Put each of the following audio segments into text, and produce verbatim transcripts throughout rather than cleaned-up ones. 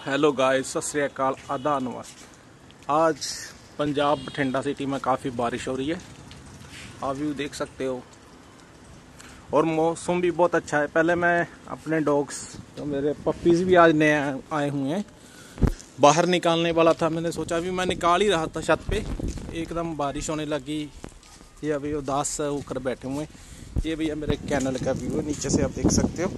Hello guys, सत श्री अकाल, आदा नमस्ते। आज पंजाब बठिंडा सिटी में काफ़ी बारिश हो रही है, आप व्यू देख सकते हो। और मौसम भी बहुत अच्छा है। पहले मैं अपने डॉग्स, तो मेरे पपीज़ भी आज नए आए हुए हैं, बाहर निकालने वाला था। मैंने सोचा अभी मैं निकाल ही रहा था छत पे, एकदम बारिश होने लगी। ये अभी उदास होकर बैठे हुए हैं। ये भैया मेरे कैनल का व्यू है, नीचे से आप देख सकते हो।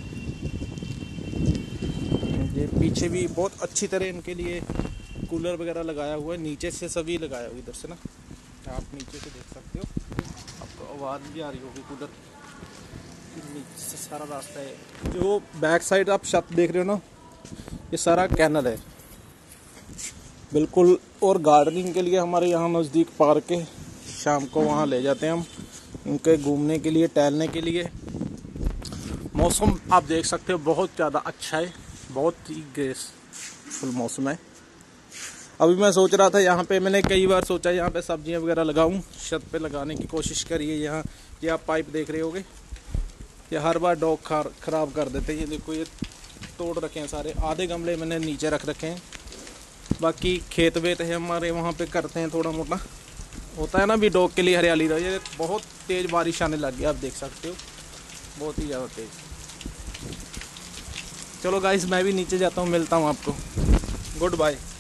ये पीछे भी बहुत अच्छी तरह इनके लिए कूलर वगैरह लगाया हुआ है, नीचे से सभी लगाया हुआ, इधर से ना आप नीचे से देख सकते हो। आपको आवाज़ भी आ रही होगी कूलर नीचे से, सारा रास्ता है। जो बैक साइड आप छत देख रहे हो ना, ये सारा कैनल है बिल्कुल। और गार्डनिंग के लिए हमारे यहाँ नज़दीक पार्क है, शाम को वहाँ ले जाते हैं हम उनके घूमने के लिए, टहलने के लिए। मौसम आप देख सकते हो बहुत ज़्यादा अच्छा है, बहुत ही ग्रेसफुल मौसम है। अभी मैं सोच रहा था यहाँ पे, मैंने कई बार सोचा यहाँ पे सब्जियाँ वगैरह लगाऊं, छत पे लगाने की कोशिश करिए। यहाँ ये आप पाइप देख रहे होगे, ये हर बार डॉग खार ख़राब कर देते हैं। ये देखो, ये तोड़ रखे हैं सारे। आधे गमले मैंने नीचे रख रखे हैं, बाकी खेत वेत है हमारे, वहाँ पे करते हैं थोड़ा मोटा, होता है ना भी डॉग के लिए हरियाली रही। ये बहुत तेज़ बारिश आने लग गई, आप देख सकते हो, बहुत ही ज़्यादा तेज़। चलो गाइस, मैं भी नीचे जाता हूँ, मिलता हूँ आपको। Good bye.